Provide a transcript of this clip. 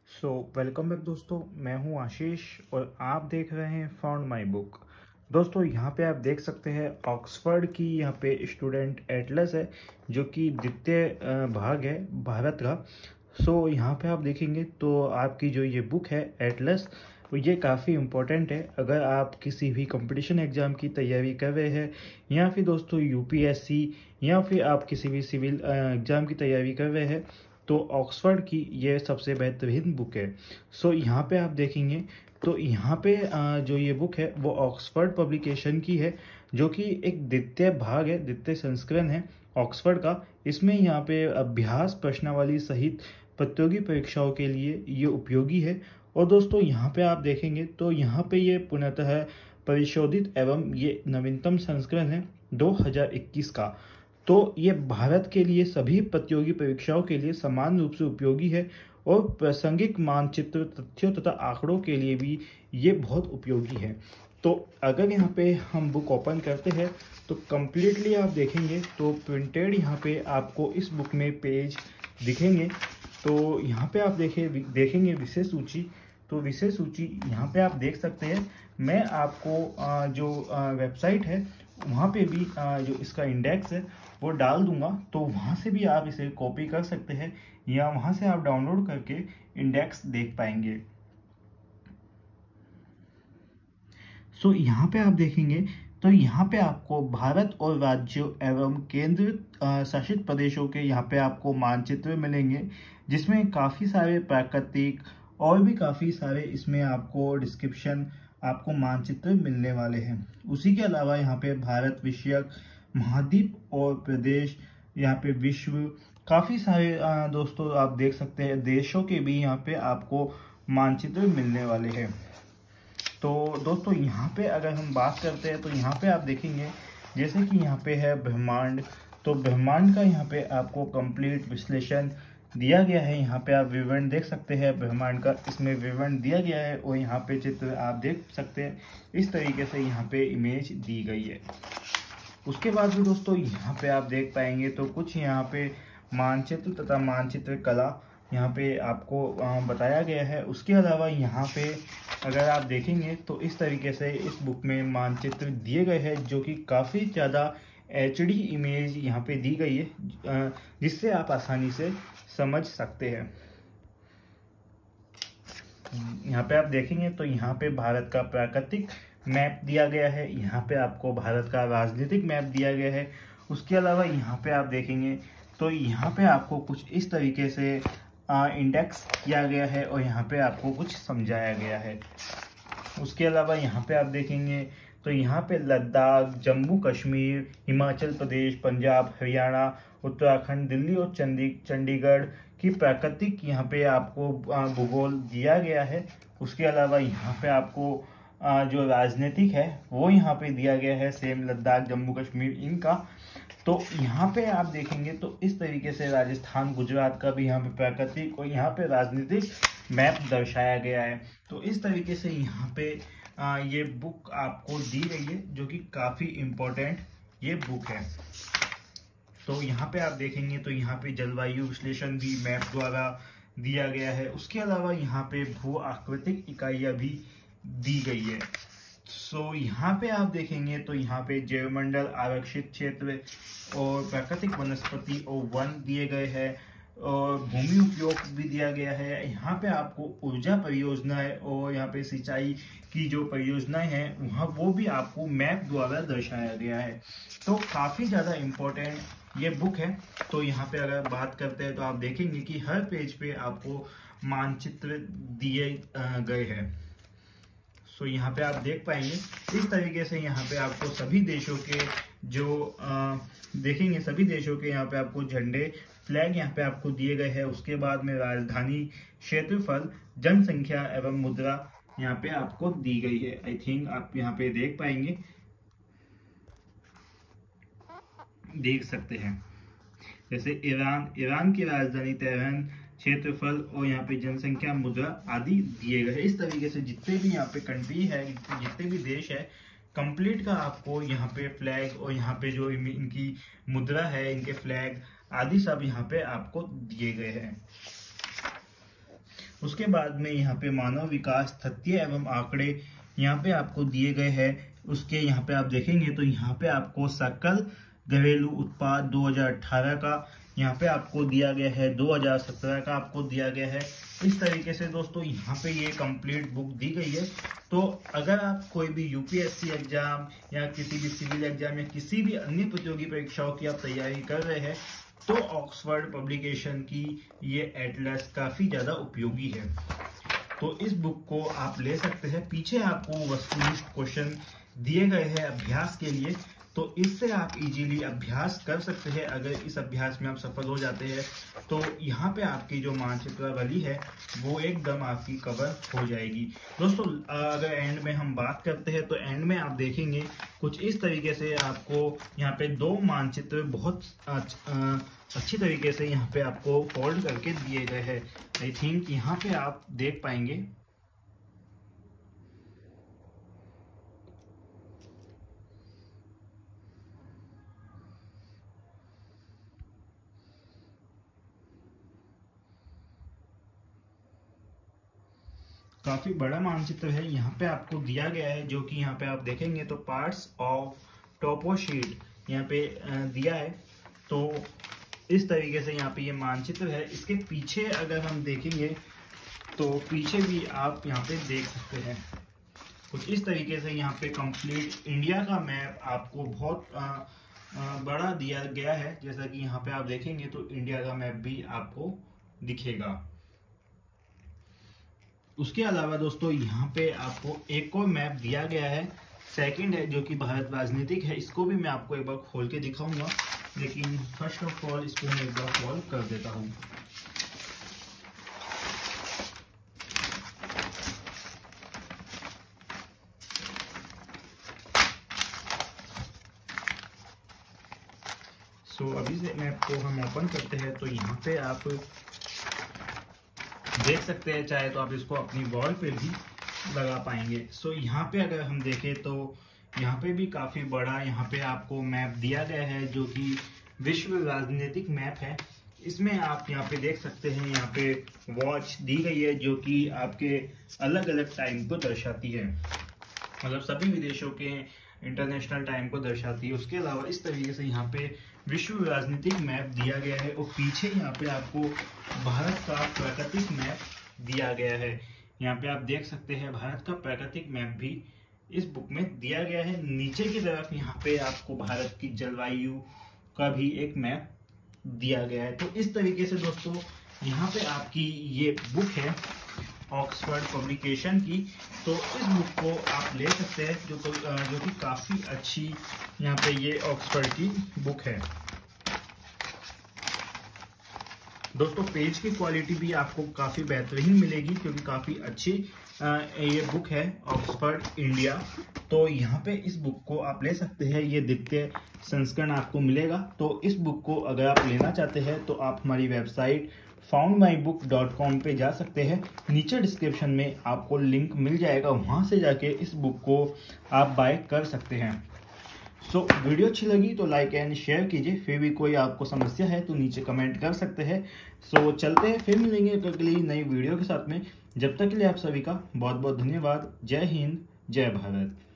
Welcome back दोस्तों। मैं हूं आशीष और आप देख रहे हैं फाउंड माय बुक। दोस्तों यहाँ पे आप देख सकते हैं ऑक्सफोर्ड की यहाँ पे स्टूडेंट एटलस है जो कि द्वितीय भाग है भारत का। यहाँ पे आप देखेंगे तो आपकी जो ये बुक है एटलस, ये काफ़ी इम्पोर्टेंट है अगर आप किसी भी कंपटीशन एग्ज़ाम की तैयारी कर रहे हैं या फिर दोस्तों यूपीएससी या फिर आप किसी भी सिविल एग्ज़ाम की तैयारी कर रहे हैं तो ऑक्सफोर्ड की ये सबसे बेहतरीन बुक है। यहाँ पे आप देखेंगे तो यहाँ पे जो ये बुक है वो ऑक्सफोर्ड पब्लिकेशन की है जो कि एक द्वितीय भाग है, द्वितीय संस्करण है ऑक्सफोर्ड का। इसमें यहाँ पे अभ्यास प्रश्नावली सहित प्रतियोगी परीक्षाओं के लिए ये उपयोगी है। और दोस्तों यहाँ पे आप देखेंगे तो यहाँ पे ये पूर्णतः परिशोधित एवं ये नवीनतम संस्करण है 2021 का। तो ये भारत के लिए सभी प्रतियोगी परीक्षाओं के लिए समान रूप से उपयोगी है और प्रासंगिक मानचित्र तथ्यों तथा आंकड़ों के लिए भी ये बहुत उपयोगी है। तो अगर यहाँ पे हम बुक ओपन करते हैं तो कम्प्लीटली आप देखेंगे तो प्रिंटेड यहाँ पे आपको इस बुक में पेज दिखेंगे। तो यहाँ पे आप देखेंगे विषय सूची। तो विषय सूची यहाँ पे आप देख सकते हैं। मैं आपको जो वेबसाइट है वहाँ पे भी जो इसका इंडेक्स है वो डाल दूंगा, तो वहाँ से भी आप इसे कॉपी कर सकते हैं या वहाँ से आप डाउनलोड करके इंडेक्स देख पाएंगे। यहाँ पे आप देखेंगे तो यहाँ पे आपको भारत और राज्यों एवं केंद्र शासित प्रदेशों के यहाँ पे आपको मानचित्र मिलेंगे जिसमें काफ़ी सारे प्राकृतिक और भी काफ़ी सारे इसमें आपको डिस्क्रिप्शन आपको मानचित्र मिलने वाले हैं। उसी के अलावा यहाँ पे भारत विषयक महाद्वीप और प्रदेश, यहाँ पे विश्व, काफ़ी सारे दोस्तों आप देख सकते हैं देशों के भी यहाँ पे आपको मानचित्र मिलने वाले हैं। तो दोस्तों यहाँ पे अगर हम बात करते हैं तो यहाँ पे आप देखेंगे जैसे कि यहाँ पे है ब्रह्मांड। तो ब्रह्मांड का यहाँ पे आपको कंप्लीट विश्लेषण दिया गया है। यहाँ पे आप विवरण देख सकते हैं ब्रह्मांड का, इसमें विवरण दिया गया है और यहाँ पे चित्र आप देख सकते हैं। इस तरीके से यहाँ पे इमेज दी गई है। उसके बाद भी दोस्तों यहाँ पे आप देख पाएंगे तो कुछ यहाँ पे मानचित्र तथा मानचित्र कला यहाँ पे आपको बताया गया है। उसके अलावा यहाँ पे अगर आप देखेंगे तो इस तरीके से इस बुक में मानचित्र दिए गए हैं जो कि काफ़ी ज़्यादा एचडी इमेज यहाँ पे दी गई है जिससे आप आसानी से समझ सकते हैं। यहाँ पे आप देखेंगे तो यहाँ पे भारत का प्राकृतिक मैप दिया गया है, यहाँ पे आपको भारत का राजनीतिक मैप दिया गया है। उसके अलावा यहाँ पे आप देखेंगे तो यहाँ पे आपको कुछ इस तरीके से इंडेक्स किया गया है और यहाँ पे आपको कुछ समझाया गया है। उसके अलावा यहाँ पे आप देखेंगे तो यहाँ पे लद्दाख, जम्मू कश्मीर, हिमाचल प्रदेश, पंजाब, हरियाणा, उत्तराखंड, दिल्ली और चंडीगढ़ की प्राकृतिक यहाँ पे आपको भूगोल दिया गया है। उसके अलावा यहाँ पे आपको जो राजनीतिक है वो यहाँ पे दिया गया है, सेम लद्दाख, जम्मू कश्मीर इनका। तो यहाँ पे आप देखेंगे तो इस तरीके से राजस्थान, गुजरात का भी यहाँ पे प्राकृतिक और यहाँ पे राजनीतिक मैप दर्शाया गया है। तो इस तरीके से यहाँ पे ये बुक आपको दी गई है जो कि काफ़ी इम्पोर्टेंट ये बुक है। तो यहाँ पे आप देखेंगे तो यहाँ पे जलवायु विश्लेषण भी मैप द्वारा दिया गया है। उसके अलावा यहाँ पे भू आकृतिक इकाइयाँ भी दी गई है। यहाँ पे आप देखेंगे तो यहाँ पे जैवमंडल, आरक्षित क्षेत्र और प्राकृतिक वनस्पति और वन दिए गए हैं और भूमि उपयोग भी दिया गया है। यहाँ पे आपको ऊर्जा परियोजनाएं और यहाँ पे सिंचाई की जो परियोजनाएं हैं वहाँ वो भी आपको मैप द्वारा दर्शाया गया है। तो काफ़ी ज़्यादा इम्पोर्टेंट ये बुक है। तो यहाँ पे अगर बात करते हैं तो आप देखेंगे कि हर पेज पे आपको मानचित्र दिए गए हैं। यहाँ पे आप देख पाएंगे इस तरीके से यहाँ पे आपको सभी देशों के जो देखेंगे सभी देशों के यहाँ पे आपको झंडे, फ्लैग यहाँ पे आपको दिए गए हैं। उसके बाद में राजधानी, क्षेत्रफल, जनसंख्या एवं मुद्रा यहाँ पे आपको दी गई है। आई थिंक आप यहाँ पे देख पाएंगे, देख सकते हैं जैसे ईरान की राजधानी तेहरान, क्षेत्रफल और यहाँ पे जनसंख्या, मुद्रा आदि दिए गए। इस तरीके से जितने भी यहाँ पे कंट्री है, जितने भी देश है, कंप्लीट का आपको यहाँ पे फ्लैग और यहाँ पे जो इनकी मुद्रा है, इनके फ्लैग आदि सब यहाँ पे आपको दिए गए हैं। उसके बाद में यहाँ पे मानव विकास तथ्य एवं आंकड़े यहाँ पे आपको दिए गए हैं। उसके यहाँ पे आप देखेंगे तो यहाँ पे आपको सकल घरेलू उत्पाद 2018 का यहाँ पे आपको दिया गया है, 2017 का आपको दिया गया है। इस तरीके से दोस्तों यहाँ पे ये कंप्लीट बुक दी गई है। तो अगर आप कोई भी यूपीएससी एग्जाम या किसी भी सिविल एग्जाम या किसी भी अन्य प्रतियोगी परीक्षाओं की आप तैयारी कर रहे हैं तो ऑक्सफोर्ड पब्लिकेशन की ये एटलस काफी ज्यादा उपयोगी है। तो इस बुक को आप ले सकते हैं। पीछे आपको वस्तुनिष्ठ क्वेश्चन दिए गए हैं अभ्यास के लिए, तो इससे आप इजीली अभ्यास कर सकते हैं। अगर इस अभ्यास में आप सफल हो जाते हैं तो यहाँ पे आपकी जो मानचित्रावली है वो एकदम आपकी कवर हो जाएगी। दोस्तों अगर एंड में हम बात करते हैं तो एंड में आप देखेंगे कुछ इस तरीके से आपको यहाँ पे 2 मानचित्र बहुत अच्छी तरीके से यहाँ पे आपको फोल्ड करके दिए गए हैं। आई थिंक यहाँ पे आप देख पाएंगे। काफी बड़ा मानचित्र है यहाँ पे आपको दिया गया है, जो कि यहाँ पे आप देखेंगे तो पार्ट्स ऑफ टोपो शीट यहाँ पे दिया है। तो इस तरीके से यहाँ पे ये मानचित्र है। इसके पीछे अगर हम देखेंगे तो पीछे भी आप यहाँ पे देख सकते हैं कुछ इस तरीके से यहाँ पे कंप्लीट इंडिया का मैप आपको बहुत बड़ा दिया गया है। जैसा कि यहाँ पे आप देखेंगे तो इंडिया का मैप भी आपको दिखेगा। उसके अलावा दोस्तों यहाँ पे आपको एक और मैप दिया गया है, सेकंड है, जो कि भारत राजनीतिक है। इसको भी मैं आपको एक बार खोल के दिखाऊंगा, लेकिन फर्स्ट ऑफ ऑल इसको मैं एक बार खोल कर देता हूँ। अभी से मैप को हम ओपन करते हैं तो यहाँ पे आप देख सकते हैं। चाहे तो आप इसको अपनी वॉल पे भी लगा पाएंगे। यहाँ पे अगर हम देखें तो यहाँ पे भी काफी बड़ा यहाँ पे आपको मैप दिया गया है, जो कि विश्व राजनीतिक मैप है। इसमें आप यहाँ पे देख सकते हैं, यहाँ पे वॉच दी गई है जो कि आपके अलग अलग टाइम को दर्शाती है, मतलब सभी विदेशों के इंटरनेशनल टाइम को दर्शाती है। उसके अलावा इस तरीके से यहाँ पे विश्व राजनीतिक मैप दिया गया है और पीछे यहाँ पे आपको भारत का प्राकृतिक मैप दिया गया है। यहाँ पे आप देख सकते हैं भारत का प्राकृतिक मैप भी इस बुक में दिया गया है। नीचे की तरफ यहाँ पे आपको भारत की जलवायु का भी एक मैप दिया गया है। तो इस तरीके से दोस्तों यहाँ पे आपकी ये बुक है ऑक्सफोर्ड पब्लिकेशन की। तो इस बुक को आप ले सकते हैं, जो कि काफी अच्छी यहाँ पे ये ऑक्सफोर्ड की बुक है। दोस्तों पेज की क्वालिटी भी आपको काफी बेहतरीन मिलेगी, क्योंकि काफी अच्छी ये बुक है ऑक्सफोर्ड इंडिया। तो यहाँ पे इस बुक को आप ले सकते हैं, ये द्वितीय संस्करण आपको मिलेगा। तो इस बुक को अगर आप लेना चाहते हैं तो आप हमारी वेबसाइट foundmybook.com पे जा सकते हैं। नीचे डिस्क्रिप्शन में आपको लिंक मिल जाएगा, वहां से जाके इस बुक को आप बाय कर सकते हैं। वीडियो अच्छी लगी तो लाइक एंड शेयर कीजिए। फिर भी कोई आपको समस्या है तो नीचे कमेंट कर सकते हैं। चलते हैं, फिर मिलेंगे अगली नई वीडियो के साथ में। जब तक के लिए आप सभी का बहुत बहुत धन्यवाद। जय हिंद, जय भारत।